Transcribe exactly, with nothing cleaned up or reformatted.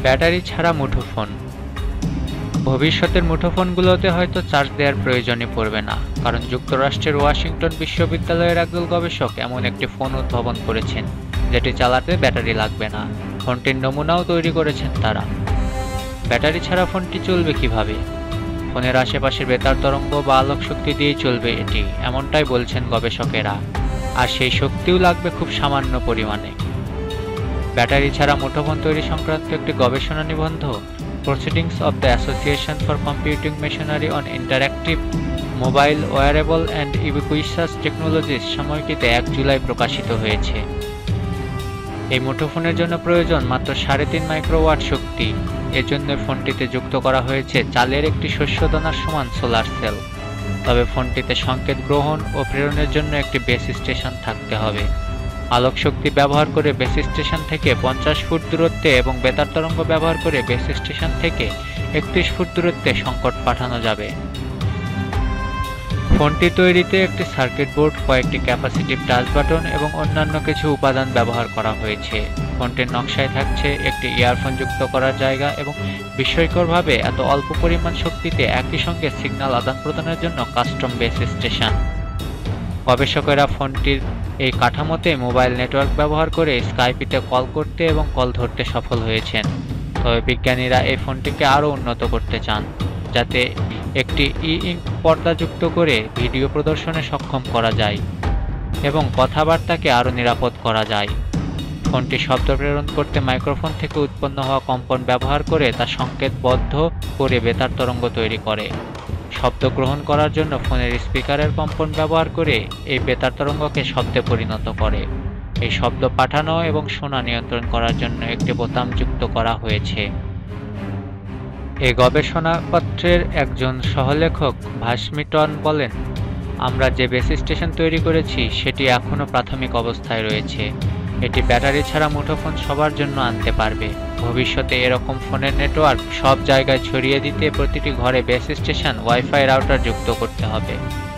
Battery ছাড়া মুঠোফোন। ভবিষ্যতের মুঠোফোনগুলোতে হয়তো চার্জ দেওয়ার প্রয়োজনই পড়বে না, কারণ যুক্তরাষ্ট্রের ওয়াশিংটন বিশ্ববিদ্যালয়ের একদল গবেষক এমন একটি ফোন উদ্ভাবন করেছেন যেটি চালাতে ব্যাটারি লাগবে না। ফোনটির নমুনাও তৈরি করেছেন তারা। ব্যাটারি ছাড়া ফোনটি চলবে কিভাবে? ফোনের আশেপাশের বেতার তরঙ্গ বা আলোক শক্তি দিয়েই চলবে এটি, এমনটাই বলছেন গবেষকেরা। আর সেই শক্তিও লাগবে খুব সামান্য পরিমাণে। ব্যাটারি ছাড়া মুঠোফোন তৈরি সংক্রান্ত একটি গবেষণা নিবন্ধ proceedings of the association for computing machinery on interactive mobile wearable and ubiquitous technologies সাময়িকীতে এক জুলাই প্রকাশিত হয়েছে। এই মুঠোফোনের জন্য প্রয়োজন মাত্র সাড়ে তিন মাইক্রোওয়াট শক্তি। এজন্য ফোনটিতে যুক্ত করা হয়েছে চালের একটি শস্যদানার সমান সোলার সেল। তবে ফোনটিতে সংকেত গ্রহণ ও প্রেরণের জন্য একটি বেস স্টেশন থাকতে হবে। আলোক শক্তি ব্যবহার করে বেস স্টেশন থেকে পঞ্চাশ ফুট দূরত্বে এবং বেতার তরঙ্গ ব্যবহার করে বেস স্টেশন থেকে একত্রিশ ফুট দূরত্বে সংকেত পাঠানো যাবে। ফোনটি তৈরিতে একটি সার্কিট বোর্ড, কয়েকটি ক্যাপাসিটিভ টাচ বাটন এবং অন্যান্য কিছু উপাদান ব্যবহার করা হয়েছে। ফোনটির নকশায় থাকছে একটি ইয়ারফোন যুক্ত করার জায়গা এবং বিস্ময়করভাবে এত অল্প পরিমাণ শক্তিতে একই সঙ্গে সিগন্যাল আদান প্রদানের জন্য কাস্টম বেস স্টেশন। গবেষকেরা ফোনটির এই কাঠামোতে মোবাইল নেটওয়ার্ক ব্যবহার করে স্কাইপিতে কল করতে এবং কল ধরতে সফল হয়েছেন। তবে বিজ্ঞানীরা এই ফোনটিকে আরও উন্নত করতে চান, যাতে একটি ই ইঙ্ক পর্দা যুক্ত করে ভিডিও প্রদর্শনে সক্ষম করা যায় এবং কথাবার্তাকে আরও নিরাপদ করা যায়। ফোনটি শব্দ প্রেরণ করতে মাইক্রোফোন থেকে উৎপন্ন হওয়া কম্পন ব্যবহার করে তা সংকেতবদ্ধ করে বেতার তরঙ্গ তৈরি করে। শব্দ গ্রহণ করার জন্য ফোনের স্পিকারের কম্পন ব্যবহার করে এই বেতার তরঙ্গকে শব্দে পরিণত করে। এই শব্দ পাঠানো এবং শোনা নিয়ন্ত্রণ করার জন্য একটি বোতাম যুক্ত করা হয়েছে। এই গবেষণাপত্রের একজন সহলেখক ভাসমিটন বলেন, আমরা যে বেস স্টেশন তৈরি করেছি সেটি এখনও প্রাথমিক অবস্থায় রয়েছে। এটি ব্যাটারি ছাড়া মুঠোফোন সবার জন্য আনতে পারবে। ভবিষ্যতে এরকম ফোনের নেটওয়ার্ক সব জায়গায় ছড়িয়ে দিতে প্রতিটি ঘরে বেস স্টেশন ওয়াইফাই রাউটার যুক্ত করতে হবে।